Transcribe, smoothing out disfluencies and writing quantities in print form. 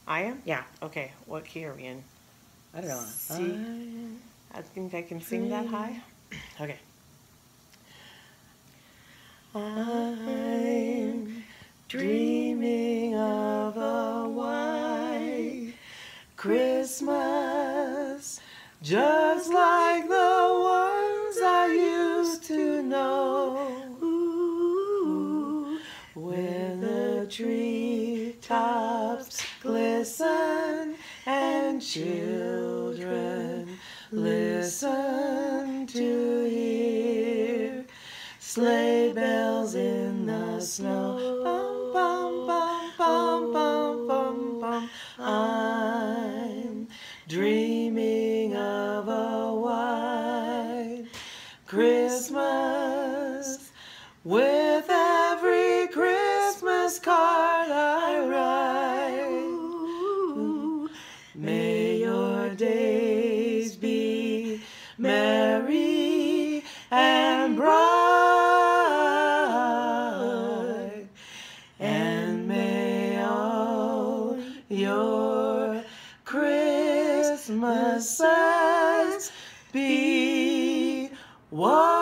I am? Yeah. Okay. What key are we in? I don't know. C. I think I can sing that high. Okay. I'm dreaming of a white Christmas, just like the ones I used to know, where the treetops glisten and children listen to hear sleigh bells in the snow. Bum, bum, bum, bum, bum, bum, bum. I'm dreaming of a white Christmas, with every Christmas card I write. May your days be merry and bright, and may all your Christmases be white.